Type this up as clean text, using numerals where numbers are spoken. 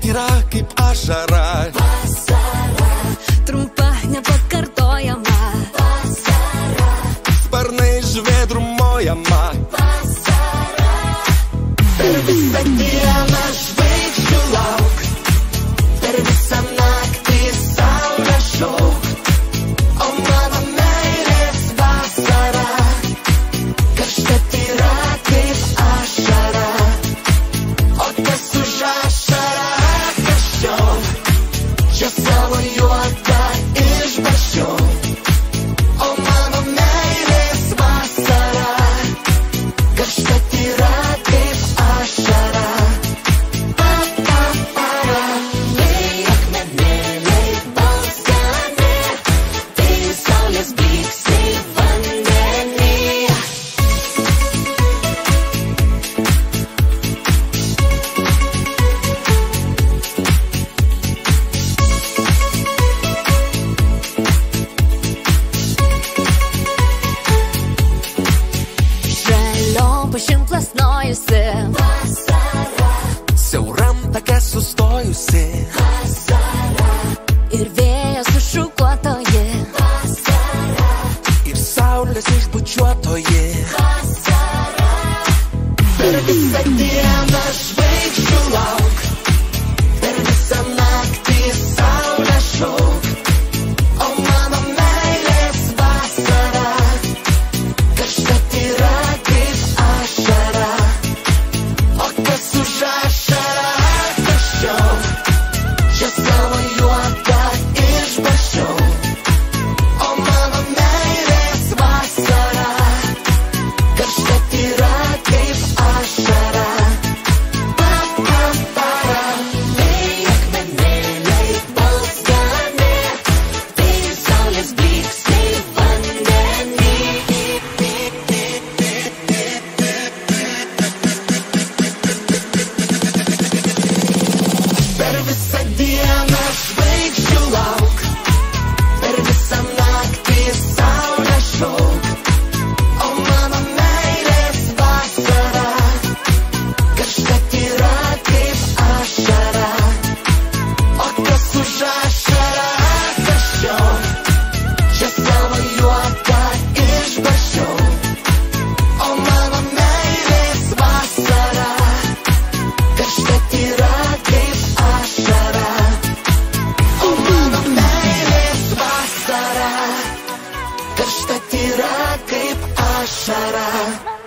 tyra kaip ašara. Vasara, trumpa, nepakartojama. Vasara, sparnai žvėdrumojama. Vasara, per visą dieną žvaigždžių lauk, per visą naktį saulę šauk. O mano meilės vasara, karšta tyra kaip ašara. O kas už ašarą karščiau, čia savo juoką išbarščiau. O mano meilės vasara, karšta tyra kaip ašara. Nei akmenėliai balzgani, tai saulės blyksniai vandenį. Žaliom pušim plasnojusi. Vasara, Siauram take sustojusi. vasara, ir vėjas sušukuotoji. Vasara, Ir saulės išbučiuotoji. vasara, per visą dieną žvaigždžių lauk, per visą naktį saulę šauk. O mano meilės vasara, karšta tyra kaip ašara. O kas už ašarą karščiau, čia savo juoką išbarščiau. O mano meilės vasara, karšta tyra kaip ašara. Nei akmenėliai balzgani, tai saulės blyksniai vandenį. Per visą dieną žvaigždžių lauk, per visą naktį saulę šauk. O mano meilės vasara, karšta tyra kaip ašara. O kas už ašarą karščiau, čia savo juoką išbarščiau. O mano meilės vasara, karšta tyra kaip ašara. O mano meilės vasara, karšta tyra kaip ašara.